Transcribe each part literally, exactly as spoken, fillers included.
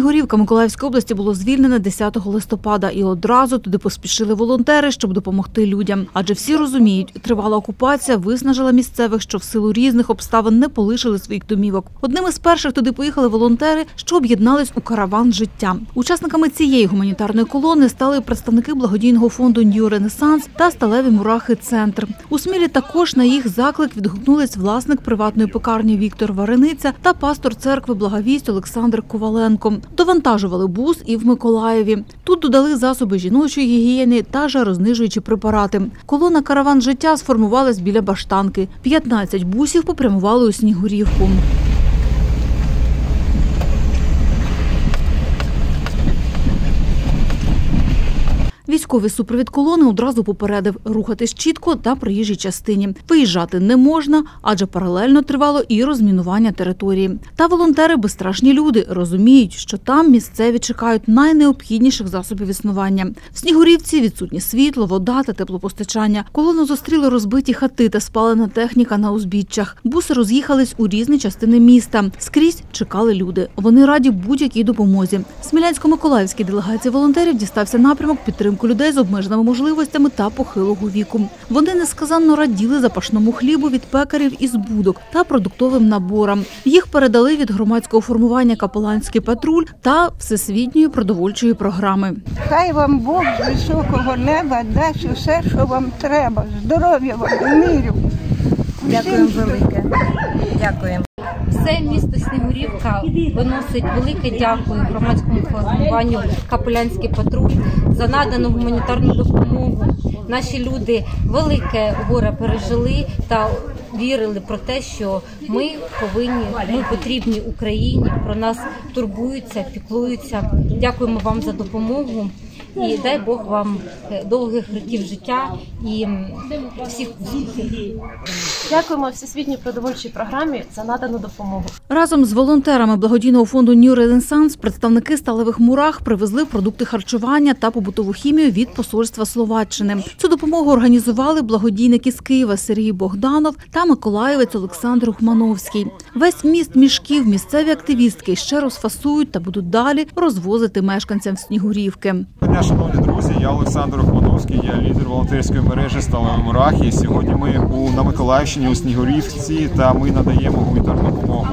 Снігурівка Миколаївської області було звільнено десятого листопада, і одразу туди поспішили волонтери, щоб допомогти людям. Адже всі розуміють, тривала окупація виснажила місцевих, що в силу різних обставин не полишили своїх домівок. Одним із перших туди поїхали волонтери, що об'єднались у караван життя. Учасниками цієї гуманітарної колони стали представники благодійного фонду «Нью Ренесанс» та «Сталеві мурахи Центр». У Смілі також на їх заклик відгукнулись власник приватної пекарні Віктор Варениця та пастор церкви «Благовість» Олександр Коваленко. Довантажували бус і в Миколаєві. Тут додали засоби жіночої гігієни та жарознижуючі препарати. Колона «Караван життя» сформувалась біля Баштанки. п'ятнадцять бусів попрямували у Снігурівку. Військовий супровід колони одразу попередив – рухатись чітко та проїжджій частині. Виїжджати не можна, адже паралельно тривало і розмінування території. Та волонтери – безстрашні люди, розуміють, що там місцеві чекають найнеобхідніших засобів існування. В Снігурівці відсутні світло, вода та теплопостачання. Колону зустріли розбиті хати та спалена техніка на узбіччях. Буси роз'їхались у різні частини міста. Скрізь чекали люди. Вони раді будь-якій допомозі. Смілянсько-миколаївській делегації волонтерів дістався напрямок підтримки людей з обмеженими можливостями та похилого віку. Вони несказанно раділи запашному хлібу від пекарів із будок та продуктовим наборам. Їх передали від громадського формування «Капеланський патруль» та Всесвітньої продовольчої програми. Хай вам Бог з високого неба дасть усе, що вам треба. Здоров'я вам, миру. Дякуємо велике. Дякуємо. Все місто Снігурівка виносить велике дякую громадському формуванню «Капеланський патруль» за надану гуманітарну допомогу. Наші люди велике горе пережили та вірили про те, що ми повинні, ми потрібні Україні, про нас турбуються, піклуються. Дякуємо вам за допомогу. І дай Бог вам довгих років життя і всіх успіхів. Дякуємо Всесвітній продовольчій програмі за надану допомогу. Разом з волонтерами благодійного фонду «Нью Ренесанс» представники «Сталевих мурах» привезли продукти харчування та побутову хімію від посольства Словаччини. Цю допомогу організували благодійники з Києва Сергій Богданов та миколаївець Олександр Ухмановський. Весь міст мішків місцеві активістки ще розфасують та будуть далі розвозити мешканцям Снігурівки. Шановні друзі, я Олександр Ухмановський, я лідер волонтерської мережі «Сталеві мурахи». Сьогодні ми у, на Миколаївщині у Снігурівці та ми надаємо гуманітарну допомогу.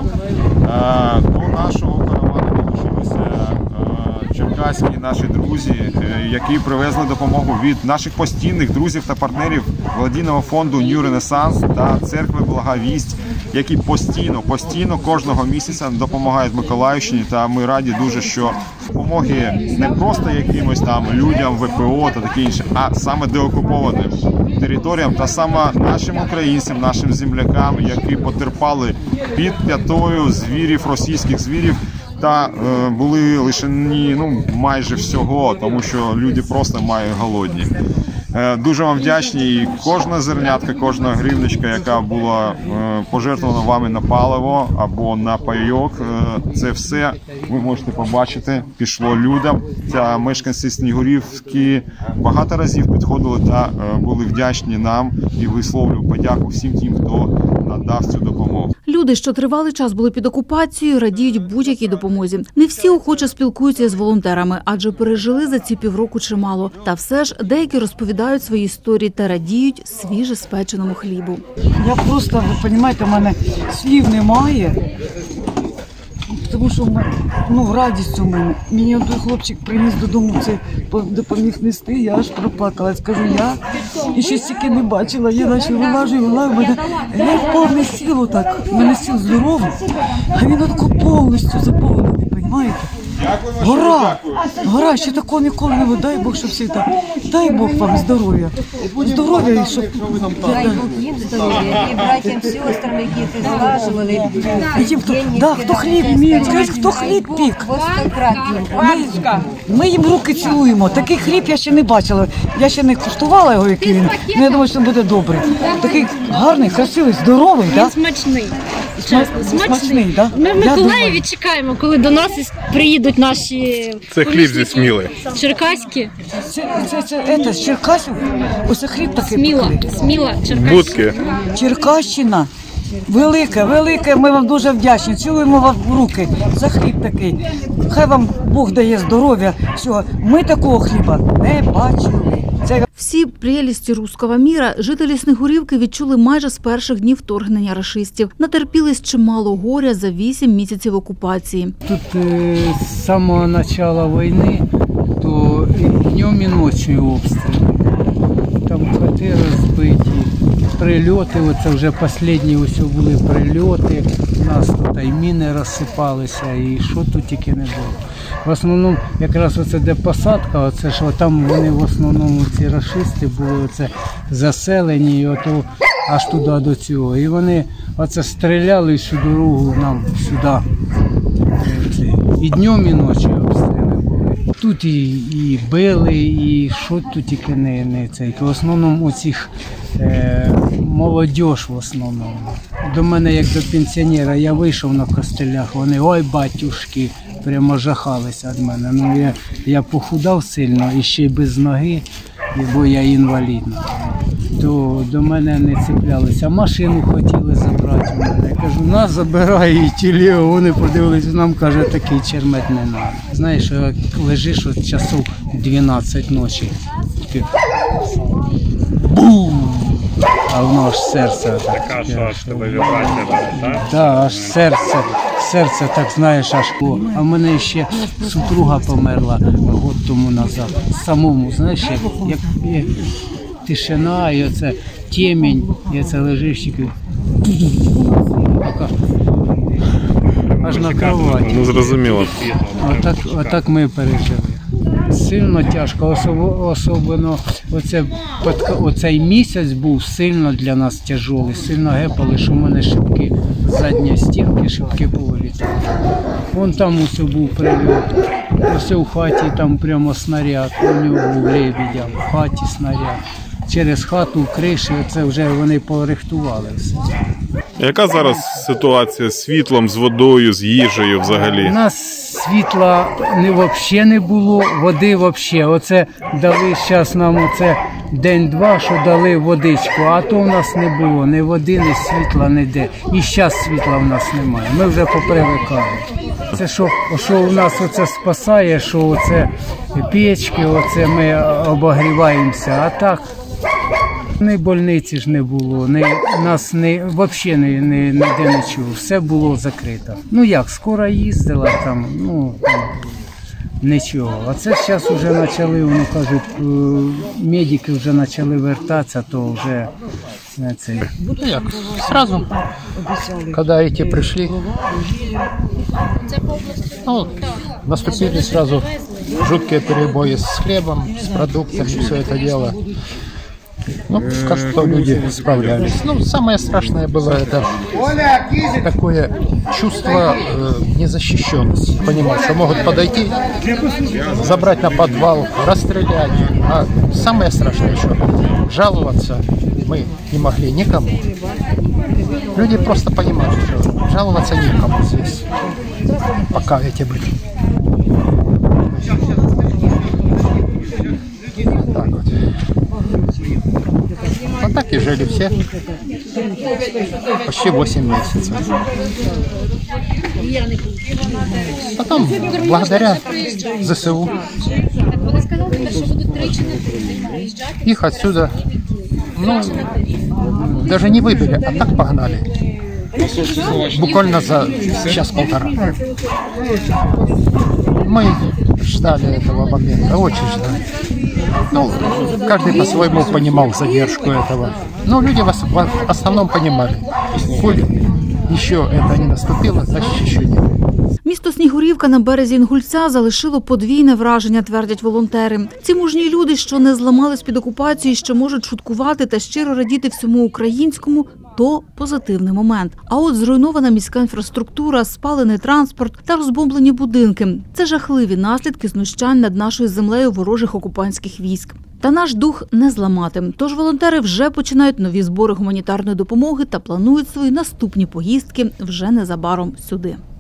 Е, до нашого каравану долучилися е, черкаські наші друзі, е, які привезли допомогу від наших постійних друзів та партнерів благодійного фонду «Нью Ренесанс» та церкви «Благовість», які постійно, постійно кожного місяця допомагають Миколаївщині. Та ми раді дуже, що допомоги не просто якимось там людям, ВПО та таке інше, а саме деокупованим територіям та саме нашим українцям, нашим землякам, які потерпали під п'ятою звірів, російських звірів, та е, були лишені ну, майже всього, тому що люди просто мають голодні. Е, дуже вам вдячні, і кожна зернятка, кожна гривничка, яка була е, пожертвована вами на паливо або на пайок, е, це все, ви можете побачити, пішло людям. Та мешканці Снігурівки багато разів підходили та е, були вдячні нам, і висловлюю подяку всім тим, хто надав цю допомогу. Люди, що тривалий час були під окупацією, радіють будь-якій допомозі. Не всі охоче спілкуються з волонтерами, адже пережили за ці півроку чимало. Та все ж деякі розповідають свої історії та радіють свіже спеченому хлібу. Я просто, ви розумієте, в мене слів немає, тому що ну, радість у мене. Мені один хлопчик приніс додому, це допоміг нести, я аж проплакала. Скажу, я і ще стільки не бачила, я наче вилажу і вилажу, мене геть повне сіло так, у мене сіл здоровий, а він отко повністю заповнений, розумієте? Гора, гора, ще такого ніколи не було, дай Бог, щоб всі так, дай Бог вам здоров'я, здоров'я, і щоб... Дай Бог їм здоров'я, і братям, сестрам, які це залажували. Так, хто хліб вміє, скажіть, хто хліб пік? Ми, ми їм руки цілуємо, такий хліб я ще не бачила, я ще не куштувала його, який він, але я думаю, що буде добре. Такий гарний, красивий, здоровий, так? Він смачний. Чесно, смачний. Смачний, да? Ми в Миколаєві чекаємо, коли до нас приїдуть наші... Це хліб зі Сміли. Черкаські. Це, це, це, це з Черкасів, ось хліб такий. Сміла, пекли. Сміла, Черкаська. Будки. Черкащина. Велике, велике, ми вам дуже вдячні. Цілуємо вам в руки за хліб такий. Хай вам Бог дає здоров'я. Всього. Ми такого хліба не бачили. Це... Всі прелісті руського міра жителі Снігурівки відчули майже з перших днів вторгнення рашистів. Натерпілись чимало горя за вісім місяців окупації. Тут е, з самого початку війни, то і днем і ночі обстріли. Там хати розбиті, прильоти, оце вже останні ось були прильоти. У нас тут і міни розсипалися, і що тут тільки не було. В основному, якраз оце де посадка, оце ж там вони в основному ці рашисти були оце заселені, і ото аж туди до цього. І вони оце стріляли всю дорогу нам сюди. І днем, і ночі обстріли були. Тут і, і били, і що тут тільки не, не цей. В основному оцих е, молодіж в основному. До мене, як до пенсіонера, я вийшов на костелях, вони, ой, батюшки, прямо жахалися від мене. Ну, я, я похудав сильно і ще й без ноги, бо я інвалідний. То до мене не цеплялися. Машину хотіли забрати у мене. Я кажу, нас забирай і тілео. Вони подивилися, нам, каже, такий чермет не треба. Знаєш, як лежиш от часов дванадцять ночі. Бум! А воно аж серце. Така, що аж тебе вібрація, так? Так, аж серце, серце, так знаєш, аж. А в мене ще супруга померла год тому назад. Самому, знаєш, як, як, як тишина, і оце темінь, і це лежиш, і аж на кроваті. Ну, зрозуміло. Отак, отак ми пережили. Сильно тяжко, особливо, особливо оце, оцей місяць був сильно для нас тяжкий, сильно гепали, що в мене шибки, задні стінки, шибки повилітали. Вон там усе був прильот, усе в хаті там прямо снаряд, у нього був Лебедя, в хаті снаряд. Через хату, криші, це вже вони порихтували все. Яка зараз ситуація з світлом, з водою, з їжею взагалі? У нас світла не, взагалі не було, води взагалі. Оце дали зараз нам оце день-два, що дали водичку, а то в нас не було ні води, ні світла, ніде. І зараз світла в нас немає, ми вже попривикали. Це що, що у нас оце спасає, що оце печки, оце ми обогріваємося, а так ні больниці ж не було, ні, нас не, взагалі не, не, ніде нічого, все було закрито. Ну як, скоро їздила там, ну там, нічого. А це зараз вже почали, вони кажуть, медики вже почали вертатися, то вже не це. Ну як, сразу, когда эти пришли, ну, наступили сразу жуткие перебои с хлебом, с продуктами, все это дело. Ну, скажу, что люди справлялись. Ну, самое страшное было это такое чувство э, незащищенности. Понимаешь, что могут подойти, забрать на подвал, расстрелять. А самое страшное еще, жаловаться мы не могли никому. Люди просто понимали, что жаловаться никому здесь, пока эти были. Так вот. Вот так и жили все. Почти восемь месяцев. Потом, благодаря ЗСУ, их отсюда, ну, даже не выбили, а так погнали. Буквально за час-полтора. Мы ждали этого момента, очень ждали. Ну, каждый по-своему понимал задержку этого. Но люди в основном понимали. Коль еще это не наступило, значит еще нет. Місто Снігурівка на березі Інгульця залишило подвійне враження, твердять волонтери. Ці мужні люди, що не зламались під окупацією, що можуть шуткувати та щиро радіти всьому українському – то позитивний момент. А от зруйнована міська інфраструктура, спалений транспорт та розбомблені будинки – це жахливі наслідки знущань над нашою землею ворожих окупантських військ. Та наш дух не зламати. Тож волонтери вже починають нові збори гуманітарної допомоги та планують свої наступні поїздки вже незабаром сюди.